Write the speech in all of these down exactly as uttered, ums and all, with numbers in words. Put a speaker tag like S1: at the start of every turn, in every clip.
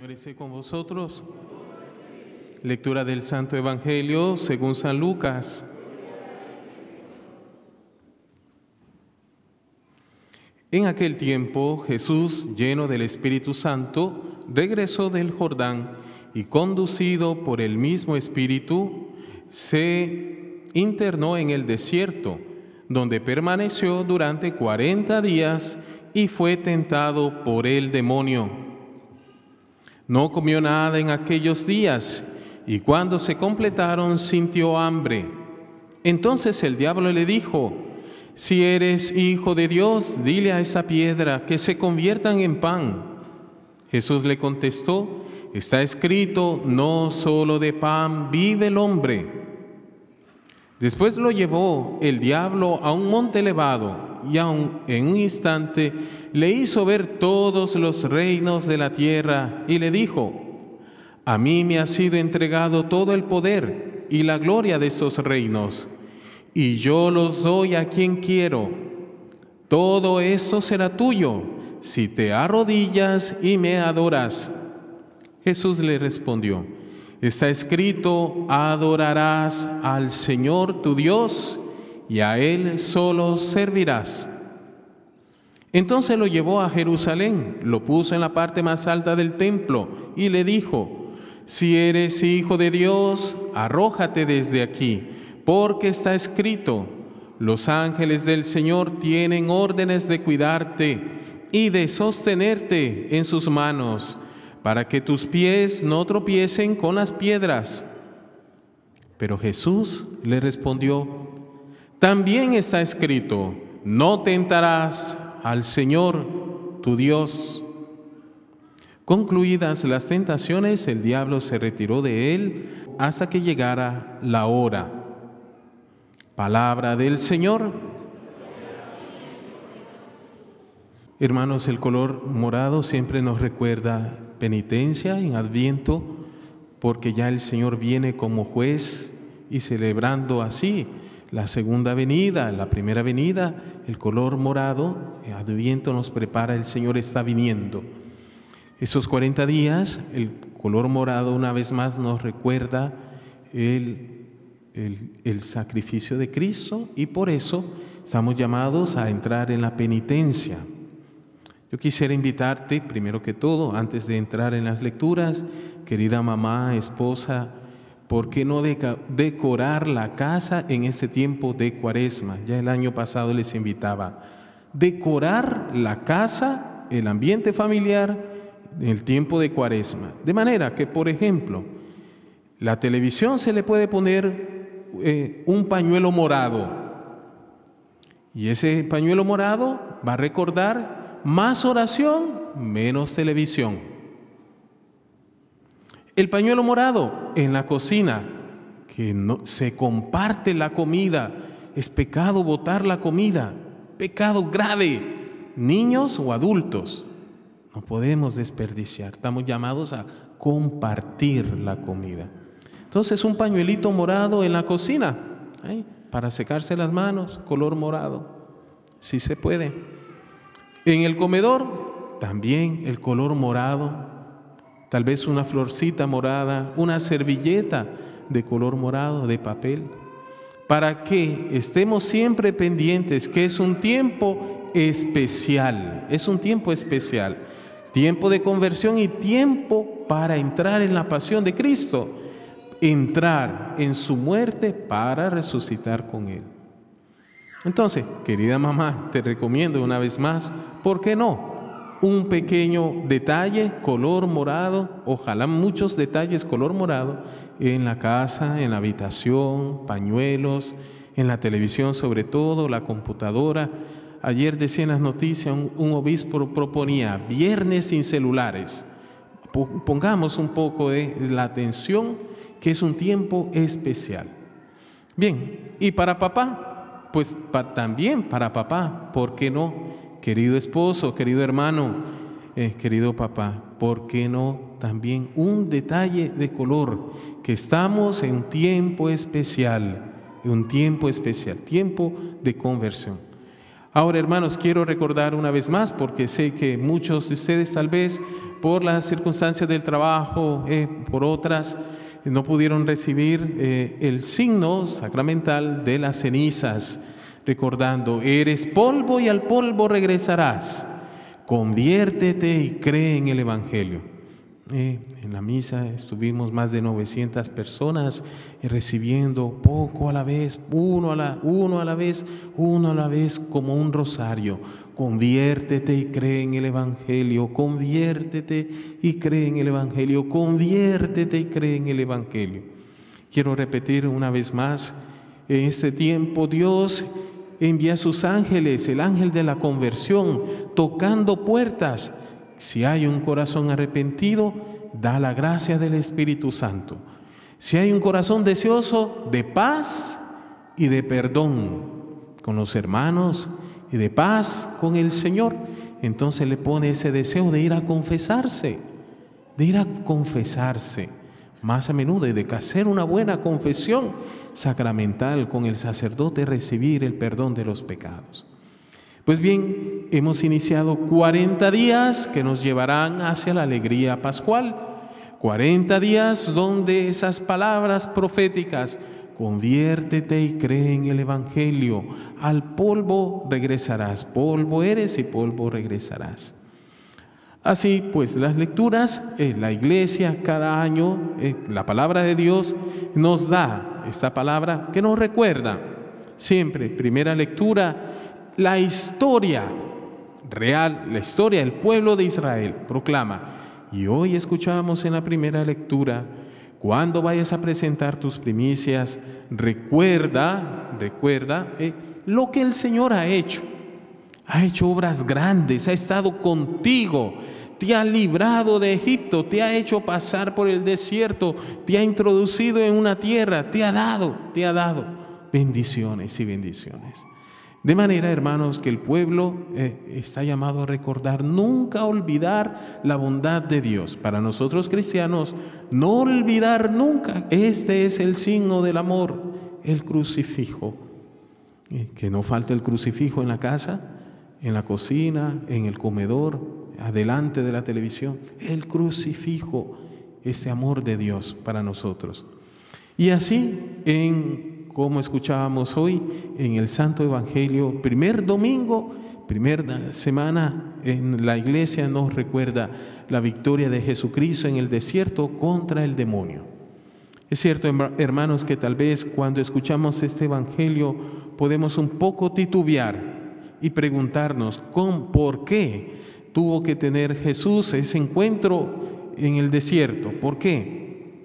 S1: Señor esté con vosotros. Lectura del Santo Evangelio según San Lucas. En aquel tiempo Jesús, lleno del Espíritu Santo, regresó del Jordán y, conducido por el mismo Espíritu, se internó en el desierto, donde permaneció durante cuarenta días y fue tentado por el demonio. No comió nada en aquellos días, y cuando se completaron sintió hambre. Entonces el diablo le dijo: si eres hijo de Dios, dile a esa piedra que se conviertan en pan. Jesús le contestó: está escrito, no solo de pan vive el hombre. Después lo llevó el diablo a un monte elevado, y aun en un instante le hizo ver todos los reinos de la tierra, y le dijo: a mí me ha sido entregado todo el poder y la gloria de esos reinos, y yo los doy a quien quiero. Todo eso será tuyo, si te arrodillas y me adoras. Jesús le respondió: está escrito, adorarás al Señor tu Dios, y a Él solo servirás. Entonces lo llevó a Jerusalén, lo puso en la parte más alta del templo y le dijo: si eres hijo de Dios, arrójate desde aquí, porque está escrito, los ángeles del Señor tienen órdenes de cuidarte y de sostenerte en sus manos, para que tus pies no tropiecen con las piedras. Pero Jesús le respondió: también está escrito, no tentarás al Señor tu Dios. Concluidas las tentaciones, el diablo se retiró de él hasta que llegara la hora. Palabra del Señor. Hermanos, el color morado siempre nos recuerda penitencia en Adviento, porque ya el Señor viene como juez y celebrando así la segunda venida, la primera venida. El color morado, en Adviento nos prepara, el Señor está viniendo. Esos cuarenta días, el color morado una vez más nos recuerda el, el, el sacrificio de Cristo, y por eso estamos llamados a entrar en la penitencia. Yo quisiera invitarte, primero que todo, antes de entrar en las lecturas, querida mamá, esposa, ¿por qué no decorar la casa en este tiempo de Cuaresma? Ya el año pasado les invitaba. Decorar la casa, el ambiente familiar, en el tiempo de Cuaresma. De manera que, por ejemplo, la televisión se le puede poner eh, un pañuelo morado. Y ese pañuelo morado va a recordar más oración, menos televisión. El pañuelo morado en la cocina, que no, se comparte la comida. Es pecado botar la comida, pecado grave, niños o adultos. No podemos desperdiciar, estamos llamados a compartir la comida. Entonces, un pañuelito morado en la cocina, ¿eh? para secarse las manos, color morado, sí se puede. En el comedor, también el color morado, tal vez una florcita morada, una servilleta de color morado, de papel, para que estemos siempre pendientes que es un tiempo especial, es un tiempo especial, tiempo de conversión y tiempo para entrar en la pasión de Cristo, entrar en su muerte para resucitar con Él. Entonces, querida mamá, te recomiendo una vez más, ¿por qué no? Un pequeño detalle, color morado, ojalá muchos detalles color morado, en la casa, en la habitación, pañuelos, en la televisión sobre todo, la computadora. Ayer decía en las noticias, un, un obispo proponía viernes sin celulares. Pongamos un poco de la atención, que es un tiempo especial. Bien, y para papá, pues pa, también para papá, ¿por qué no? Querido esposo, querido hermano, eh, querido papá, ¿por qué no también un detalle de color? Que estamos en un tiempo especial, un tiempo especial, tiempo de conversión. Ahora, hermanos, quiero recordar una vez más, porque sé que muchos de ustedes tal vez por las circunstancias del trabajo, eh, por otras, no pudieron recibir eh, el signo sacramental de las cenizas, recordando: eres polvo y al polvo regresarás, conviértete y cree en el Evangelio. Eh, en la misa estuvimos más de novecientas personas eh, recibiendo poco a la vez, uno a la, uno a la vez, uno a la vez, como un rosario. Conviértete y cree en el Evangelio, conviértete y cree en el Evangelio, conviértete y cree en el Evangelio. Quiero repetir una vez más: en este tiempo Dios envía a sus ángeles, el ángel de la conversión, tocando puertas. Si hay un corazón arrepentido, da la gracia del Espíritu Santo. Si hay un corazón deseoso de paz y de perdón con los hermanos y de paz con el Señor, entonces le pone ese deseo de ir a confesarse, de ir a confesarse más a menudo y de hacer una buena confesión sacramental con el sacerdote, recibir el perdón de los pecados. Pues bien, hemos iniciado cuarenta días que nos llevarán hacia la alegría pascual. cuarenta días donde esas palabras proféticas: conviértete y cree en el Evangelio, al polvo regresarás, polvo eres y polvo regresarás. Así pues, las lecturas, eh, la Iglesia cada año, eh, la palabra de Dios nos da esta palabra que nos recuerda siempre, primera lectura, la historia real, la historia del pueblo de Israel, proclama. Y hoy escuchábamos en la primera lectura: cuando vayas a presentar tus primicias, recuerda, recuerda eh, lo que el Señor ha hecho. Ha hecho obras grandes, ha estado contigo, te ha librado de Egipto, te ha hecho pasar por el desierto, te ha introducido en una tierra, te ha dado, te ha dado bendiciones y bendiciones. De manera, hermanos, que el pueblo eh, está llamado a recordar, nunca olvidar la bondad de Dios. Para nosotros cristianos, no olvidar nunca, este es el signo del amor, el crucifijo. Eh, que no falte el crucifijo en la casa, en la cocina, en el comedor, adelante de la televisión. El crucifijo, ese amor de Dios para nosotros. Y así, en como escuchábamos hoy en el Santo Evangelio, primer domingo, primera semana en la iglesia nos recuerda la victoria de Jesucristo en el desierto contra el demonio. Es cierto, hermanos, que tal vez cuando escuchamos este Evangelio podemos un poco titubear y preguntarnos ¿cómo, por qué tuvo que tener Jesús ese encuentro en el desierto? ¿Por qué?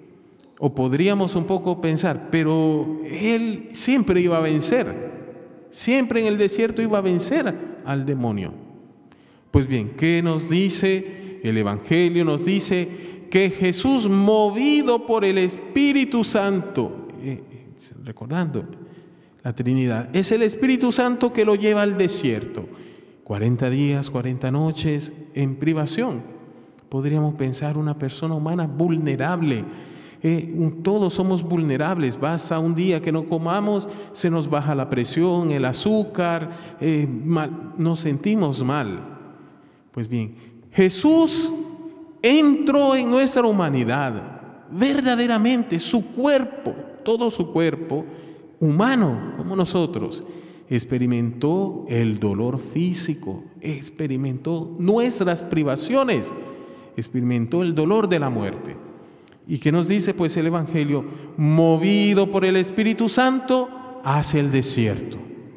S1: O podríamos un poco pensar, pero Él siempre iba a vencer, siempre en el desierto iba a vencer al demonio. Pues bien, ¿qué nos dice el Evangelio? Nos dice que Jesús, movido por el Espíritu Santo, eh, recordando la Trinidad, es el Espíritu Santo que lo lleva al desierto. cuarenta días, cuarenta noches en privación. Podríamos pensar una persona humana vulnerable. Eh, todos somos vulnerables, basta un día que no comamos, se nos baja la presión, el azúcar, eh, mal, nos sentimos mal. Pues bien, Jesús entró en nuestra humanidad, verdaderamente su cuerpo, todo su cuerpo, humano como nosotros, experimentó el dolor físico, experimentó nuestras privaciones, experimentó el dolor de la muerte. ¿Y qué nos dice pues el Evangelio? Movido por el Espíritu Santo hacia el desierto.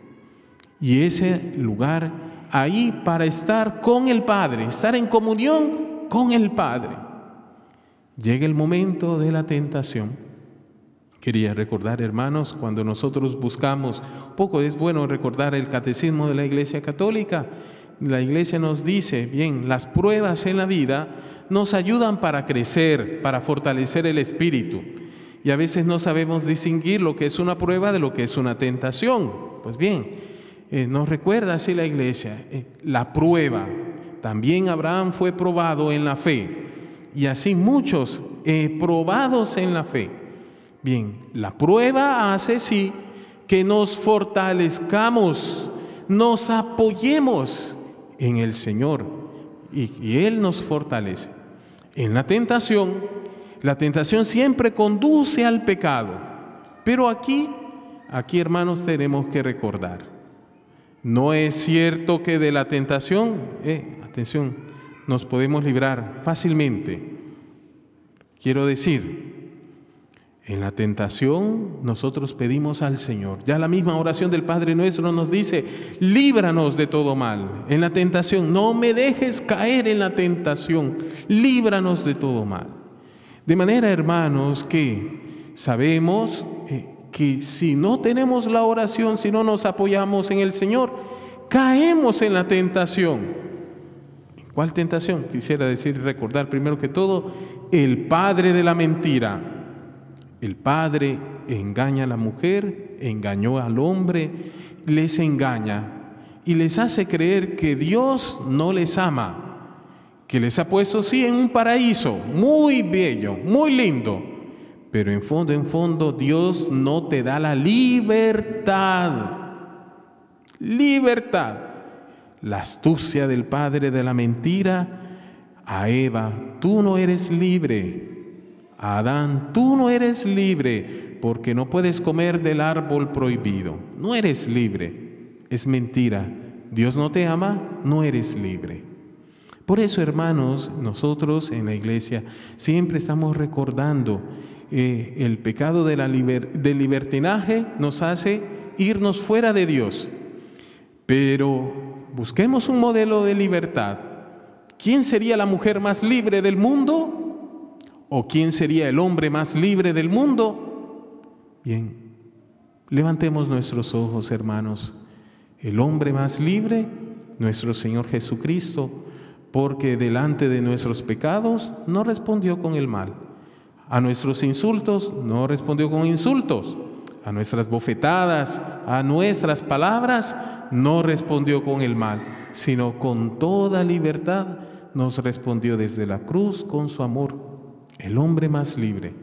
S1: Y ese lugar ahí para estar con el Padre, estar en comunión con el Padre. Llega el momento de la tentación. Quería recordar, hermanos, cuando nosotros buscamos, un poco es bueno recordar el catecismo de la Iglesia Católica. La Iglesia nos dice, bien, las pruebas en la vida nos ayudan para crecer, para fortalecer el espíritu. Y a veces no sabemos distinguir lo que es una prueba de lo que es una tentación. Pues bien, eh, nos recuerda así la Iglesia, eh, la prueba. También Abraham fue probado en la fe. Y así muchos eh, probados en la fe. Bien, la prueba hace sí que nos fortalezcamos, nos apoyemos en el Señor y, y Él nos fortalece. En la tentación, la tentación siempre conduce al pecado. Pero aquí, aquí hermanos, tenemos que recordar, no es cierto que de la tentación, eh, atención, nos podemos librar fácilmente. Quiero decir, en la tentación nosotros pedimos al Señor. Ya la misma oración del Padre Nuestro nos dice, líbranos de todo mal. En la tentación, no me dejes caer en la tentación, líbranos de todo mal. De manera, hermanos, que sabemos eh, que si no tenemos la oración, si no nos apoyamos en el Señor, caemos en la tentación. ¿Cuál tentación? Quisiera decir y recordar primero que todo, el padre de la mentira. El padre engaña a la mujer, engañó al hombre, les engaña y les hace creer que Dios no les ama, que les ha puesto sí en un paraíso muy bello, muy lindo, pero en fondo, en fondo Dios no te da la libertad. Libertad. La astucia del padre de la mentira a Eva, tú no eres libre. Adán, tú no eres libre porque no puedes comer del árbol prohibido. No eres libre. Es mentira. Dios no te ama, no eres libre. Por eso, hermanos, nosotros en la iglesia siempre estamos recordando eh, el pecado de la liber, del libertinaje nos hace irnos fuera de Dios. Pero busquemos un modelo de libertad. ¿Quién sería la mujer más libre del mundo? ¿O quién sería el hombre más libre del mundo? Bien, levantemos nuestros ojos, hermanos. El hombre más libre, nuestro Señor Jesucristo, porque delante de nuestros pecados no respondió con el mal. A nuestros insultos no respondió con insultos. A nuestras bofetadas, a nuestras palabras no respondió con el mal, sino con toda libertad nos respondió desde la cruz con su amor. El hombre más libre.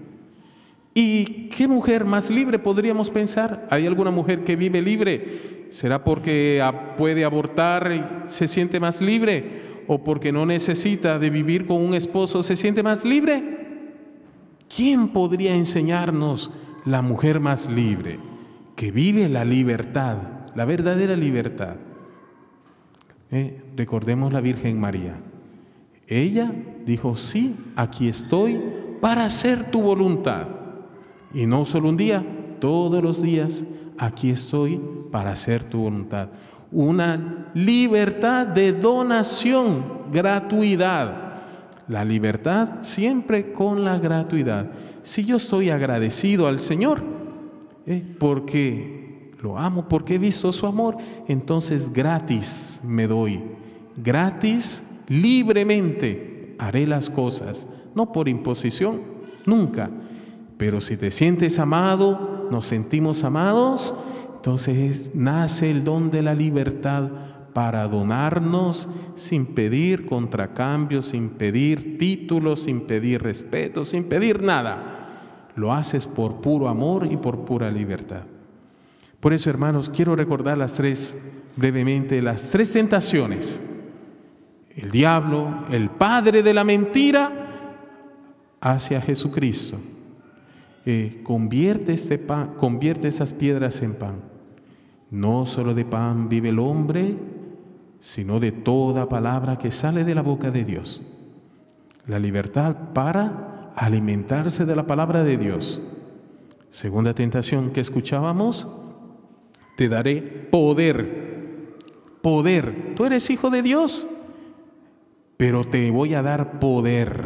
S1: ¿Y qué mujer más libre podríamos pensar? ¿Hay alguna mujer que vive libre? ¿Será porque puede abortar y se siente más libre? ¿O porque no necesita de vivir con un esposo se siente más libre? ¿Quién podría enseñarnos la mujer más libre? Que vive la libertad, la verdadera libertad. Eh, recordemos la Virgen María. Ella dijo, sí, aquí estoy para hacer tu voluntad. Y no solo un día, todos los días, aquí estoy para hacer tu voluntad. Una libertad de donación, gratuidad. La libertad siempre con la gratuidad. Si yo soy agradecido al Señor, eh, porque lo amo, porque he visto su amor, entonces gratis me doy. Gratis, libremente haré las cosas, no por imposición, nunca. Pero si te sientes amado, nos sentimos amados, entonces nace el don de la libertad para donarnos sin pedir contracambios, sin pedir títulos, sin pedir respeto, sin pedir nada. Lo haces por puro amor y por pura libertad. Por eso, hermanos, quiero recordar las tres, brevemente, las tres tentaciones. El diablo, el padre de la mentira, hacia Jesucristo. Eh, convierte, este pan, convierte esas piedras en pan. No solo de pan vive el hombre, sino de toda palabra que sale de la boca de Dios. La libertad para alimentarse de la palabra de Dios. Segunda tentación que escuchábamos, te daré poder. Poder. Tú eres hijo de Dios, pero te voy a dar poder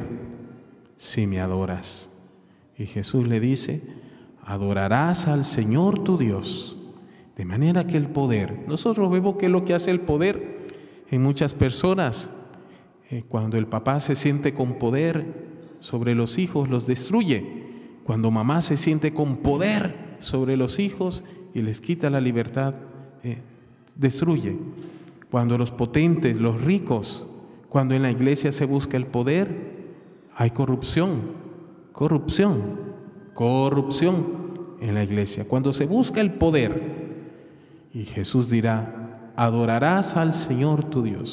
S1: si me adoras. Y Jesús le dice, adorarás al Señor tu Dios. De manera que el poder, nosotros vemos que es lo que hace el poder en muchas personas. Eh, cuando el papá se siente con poder sobre los hijos, los destruye. Cuando mamá se siente con poder sobre los hijos y les quita la libertad, eh, destruye. Cuando los potentes, los ricos, cuando en la iglesia se busca el poder, hay corrupción. Corrupción, corrupción en la iglesia. Cuando se busca el poder, y Jesús dirá, adorarás al Señor tu Dios.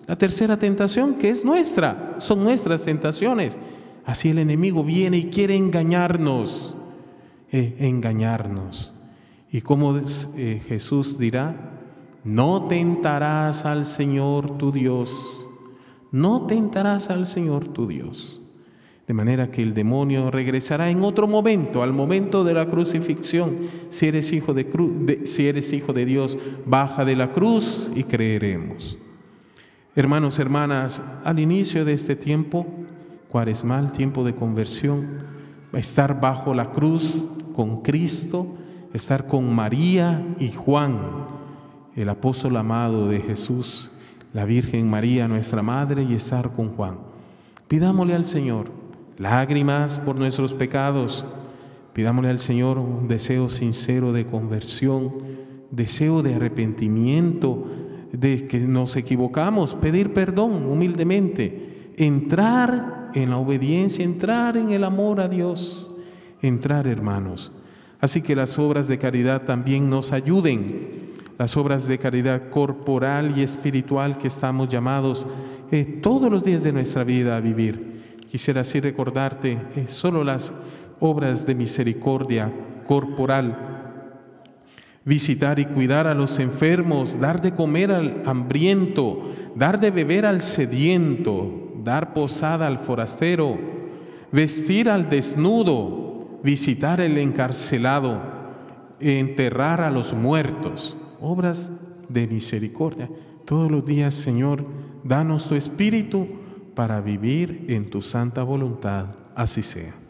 S1: La tercera tentación, que es nuestra, son nuestras tentaciones. Así el enemigo viene y quiere engañarnos, eh, engañarnos. Y como eh, Jesús dirá, no tentarás al Señor tu Dios, no tentarás al Señor tu Dios. De manera que el demonio regresará en otro momento, al momento de la crucifixión. Si eres hijo de, cru- de, si eres hijo de Dios, baja de la cruz y creeremos. Hermanos, hermanas, al inicio de este tiempo cuaresmal, tiempo de conversión, estar bajo la cruz con Cristo, estar con María y Juan, el apóstol amado de Jesús, la Virgen María, nuestra Madre, y estar con Juan. Pidámosle al Señor lágrimas por nuestros pecados, pidámosle al Señor un deseo sincero de conversión, deseo de arrepentimiento, de que nos equivocamos, pedir perdón humildemente, entrar en la obediencia, entrar en el amor a Dios, entrar, hermanos. Así que las obras de caridad también nos ayuden, las obras de caridad corporal y espiritual que estamos llamados eh, todos los días de nuestra vida a vivir. Quisiera así recordarte eh, solo las obras de misericordia corporal: visitar y cuidar a los enfermos, dar de comer al hambriento, dar de beber al sediento, dar posada al forastero, vestir al desnudo, visitar al encarcelado, enterrar a los muertos. Obras de misericordia. Todos los días, Señor, danos tu espíritu para vivir en tu santa voluntad. Así sea.